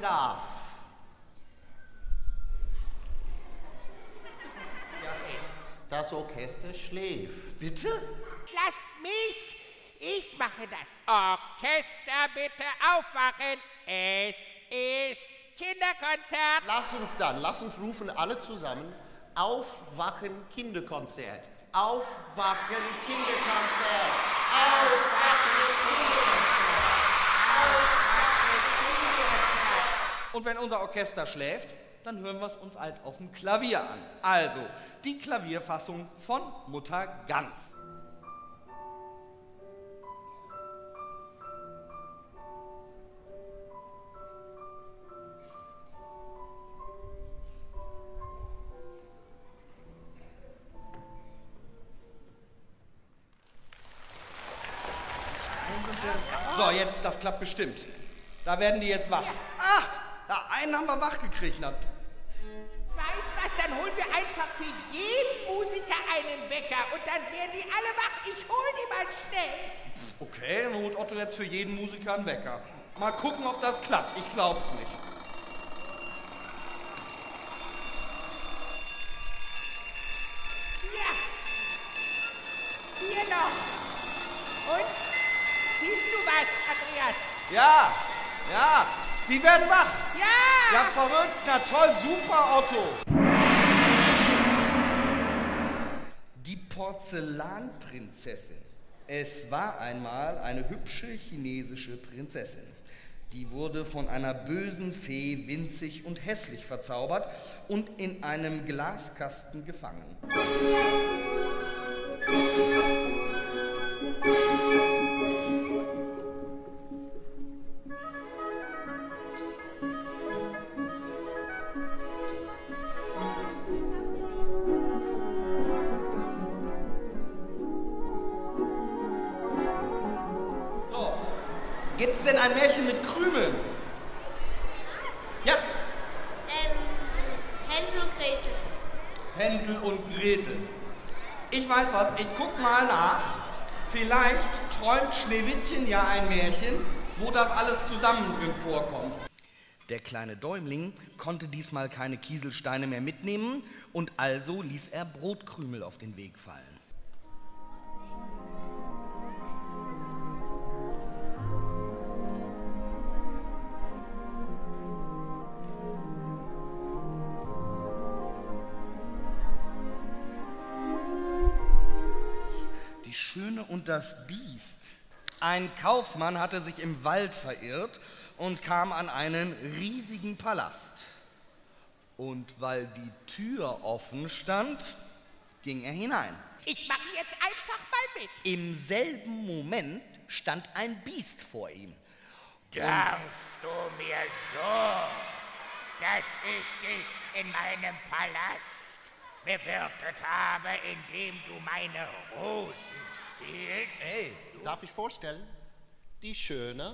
darf. Das Orchester schläft. Bitte? Lasst mich! Ich mache das. Orchester, bitte aufwachen. Es ist Kinderkonzert. Lass uns rufen alle zusammen. Aufwachen Kinderkonzert. Aufwachen Kinderkonzert. Aufwachen Kinderkonzert. Aufwachen Kinderkonzert. Und wenn unser Orchester schläft, dann hören wir es uns halt auf dem Klavier an. Also, die Klavierfassung von Mutter Gans. So, jetzt, das klappt bestimmt. Da werden die jetzt wach. Ah, ja, einen haben wir wach gekriegt. Weißt was, dann holen wir einfach für jeden Musiker einen Wecker und dann werden die alle wach. Ich hol die mal schnell. Okay, dann holt Otto jetzt für jeden Musiker einen Wecker. Mal gucken, ob das klappt. Ich glaub's nicht. Ja. Hier noch. Und? Siehst du was, Andreas? Ja, die werden wach. Ja! Ja, verrückt. Na toll, super, Otto. Die Porzellanprinzessin. Es war einmal eine hübsche chinesische Prinzessin. Die wurde von einer bösen Fee winzig und hässlich verzaubert und in einem Glaskasten gefangen. Gibt's denn ein Märchen mit Krümeln? Ja? Hänsel und Gretel. Hänsel und Gretel. Ich weiß was, ich guck mal nach. Vielleicht träumt Schneewittchen ja ein Märchen, wo das alles zusammen drin vorkommt. Der kleine Däumling konnte diesmal keine Kieselsteine mehr mitnehmen und also ließ er Brotkrümel auf den Weg fallen. Die Schöne und das Biest. Ein Kaufmann hatte sich im Wald verirrt und kam an einen riesigen Palast. Und weil die Tür offen stand, ging er hinein. Ich mache jetzt einfach mal mit. Im selben Moment stand ein Biest vor ihm. Dankst du mir so, dass ich dich in meinem Palast bewirtet habe, indem du meine Rosen stiehlst? Hey, darf ich vorstellen? Die Schöne.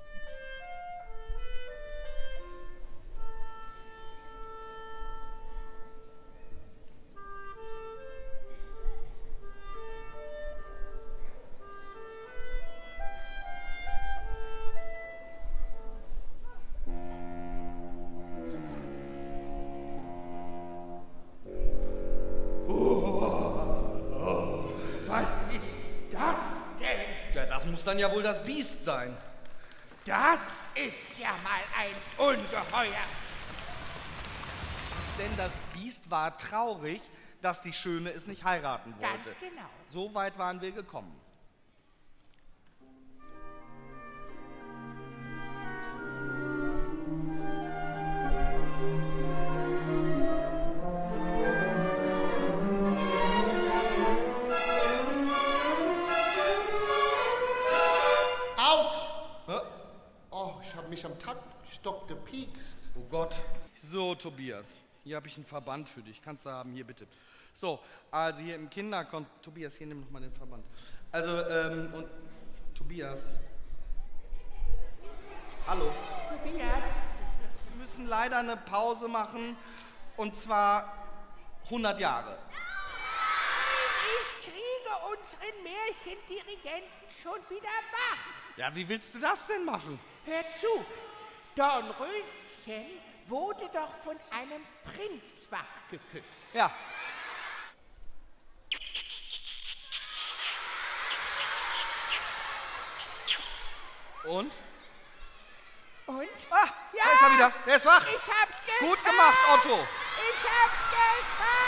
Was ist das denn? Ja, das muss dann ja wohl das Biest sein. Das ist ja mal ein Ungeheuer. Denn das Biest war traurig, dass die Schöne es nicht heiraten wollte. Ganz genau. So weit waren wir gekommen. Ich habe mich am Taktstock gepiekst. Oh Gott. So, Tobias, hier habe ich einen Verband für dich. Kannst du haben, hier bitte. So, also hier im Tobias, hier nimm noch mal den Verband. Also, und Tobias. Hallo. Tobias. Wir müssen leider eine Pause machen, und zwar 100 Jahre. Ich kriege unseren Märchendirigenten schon wieder wach. Ja, wie willst du das denn machen? Hör zu. Dornröschen Schneewittchen wurde doch von einem Prinz wach geküsst. Ja. Und? Und? Ah, ja, da ist er wieder. Der ist wach. Ich hab's geschafft. Gut gemacht, Otto. Ich hab's geschafft.